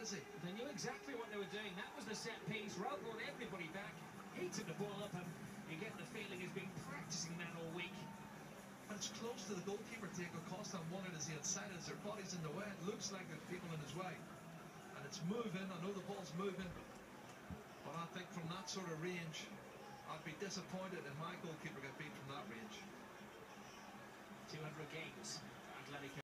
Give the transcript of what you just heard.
is he? They knew exactly what they were doing. That was the set piece. Rowe brought everybody back. Heated the ball up, and you get the feeling he's been practicing that all week. And it's close to the goalkeeper. Diego Costa wanted as he inside as their body's in the way. It looks like there's people in his way. And it's moving. I know the ball's moving. But I think from that sort of range, I'd be disappointed if my goalkeeper got beat from that range. 200 games for Atletico.